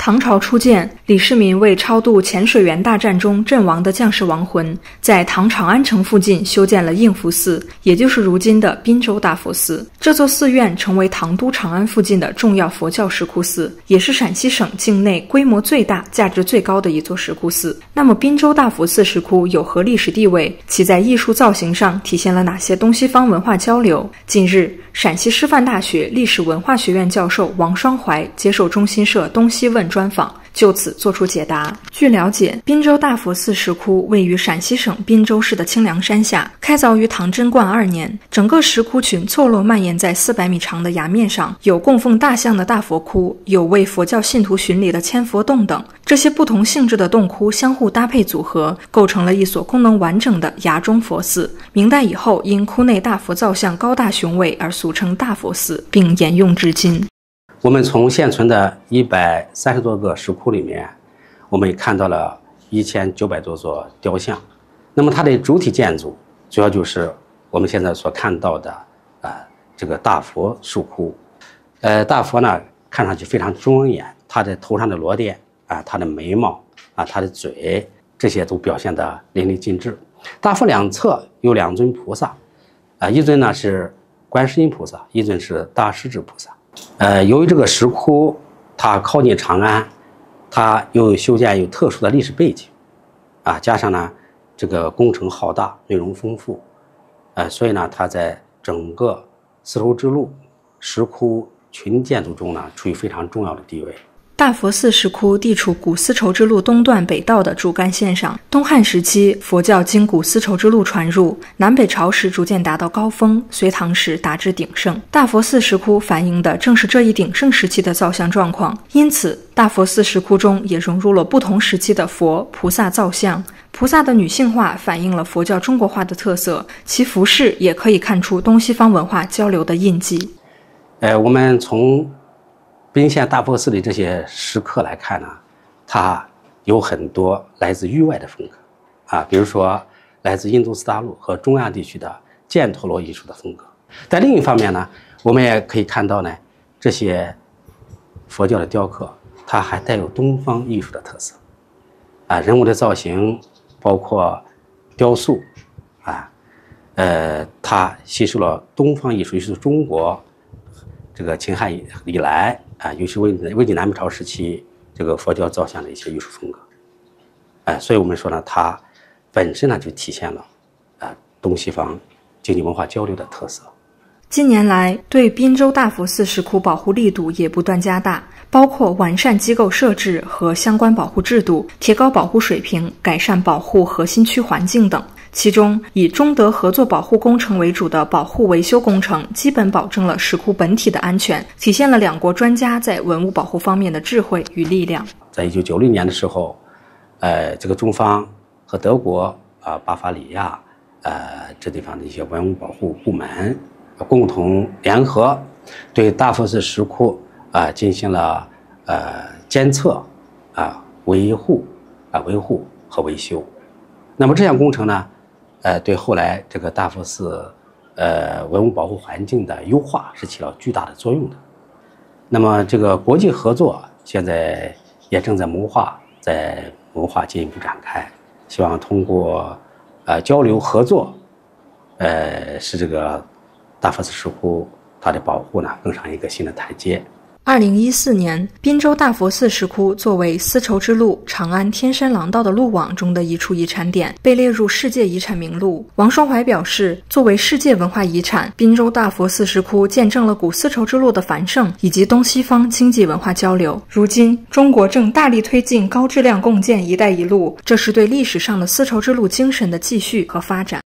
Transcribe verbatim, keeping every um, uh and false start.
唐朝初建，李世民为超度潜水员大战中阵亡的将士亡魂，在唐长安城附近修建了应福寺，也就是如今的滨州大佛寺。这座寺院成为唐都长安附近的重要佛教石窟寺，也是陕西省境内规模最大、价值最高的一座石窟寺。那么滨州大佛寺石窟有何历史地位？其在艺术造型上体现了哪些东西方文化交流？近日，陕西师范大学历史文化学院教授王双怀接受中新社东西问专访，就此作出解答。据了解，滨州大佛寺石窟位于陕西省滨州市的清凉山下，开凿于唐贞观二年。整个石窟群错落蔓延在四百米长的崖面上，有供奉大象的大佛窟，有为佛教信徒巡礼的千佛洞等。这些不同性质的洞窟相互搭配组合，构成了一所功能完整的崖中佛寺。明代以后，因窟内大佛造像高大雄伟而俗称大佛寺，并沿用至今。 我们从现存的一百三十多个石窟里面，我们也看到了一千九百多座雕像。那么它的主体建筑主要就是我们现在所看到的呃这个大佛石窟。呃大佛呢看上去非常庄严，它的头上的螺钿啊，它的眉毛啊，它的嘴，这些都表现得淋漓尽致。大佛两侧有两尊菩萨，啊一尊呢是观世音菩萨，一尊是大势至菩萨。呃，由于这个石窟它靠近长安，它又修建有特殊的历史背景，啊，加上呢这个工程浩大，内容丰富，呃，所以呢它在整个丝绸之路石窟群建筑中呢处于非常重要的地位。 大佛寺石窟地处古丝绸之路东段北道的主干线上。东汉时期，佛教经古丝绸之路传入，南北朝时逐渐达到高峰，隋唐时达至鼎盛。大佛寺石窟反映的正是这一鼎盛时期的造像状况，因此大佛寺石窟中也融入了不同时期的佛菩萨造像。菩萨的女性化反映了佛教中国化的特色，其服饰也可以看出东西方文化交流的印记。 呃，我们从宾县大佛寺里这些石刻来看呢，它有很多来自域外的风格啊，比如说来自印度次大陆和中亚地区的犍陀罗艺术的风格。但另一方面呢，我们也可以看到呢，这些佛教的雕刻它还带有东方艺术的特色啊，人物的造型包括雕塑啊，呃，它吸收了东方艺术，也就是中国这个秦汉以来啊，尤其魏魏晋南北朝时期这个佛教造像的一些艺术风格，哎，所以我们说呢，它本身呢就体现了啊东西方经济文化交流的特色。 近年来，对滨州大佛寺石窟保护力度也不断加大，包括完善机构设置和相关保护制度，提高保护水平，改善保护核心区环境等。其中，以中德合作保护工程为主的保护维修工程，基本保证了石窟本体的安全，体现了两国专家在文物保护方面的智慧与力量。 在一九九六年的时候，呃，这个中方和德国啊、呃、巴伐利亚呃这地方的一些文物保护部门共同联合，对大佛寺石窟啊、呃、进行了呃监测啊、呃、维护啊、呃、维护和维修。那么这项工程呢，呃，对后来这个大佛寺呃文物保护环境的优化是起到巨大的作用的。那么这个国际合作现在也正在谋划，在谋划进一步展开，希望通过呃交流合作，呃使这个大佛寺石窟它的保护呢更上一个新的台阶。 二零一四年，滨州大佛寺石窟作为丝绸之路长安天山廊道的路网中的一处遗产点，被列入世界遗产名录。王双怀表示，作为世界文化遗产，滨州大佛寺石窟见证了古丝绸之路的繁盛以及东西方经济文化交流。如今，中国正大力推进高质量共建“一带一路”，这是对历史上的丝绸之路精神的继续和发展。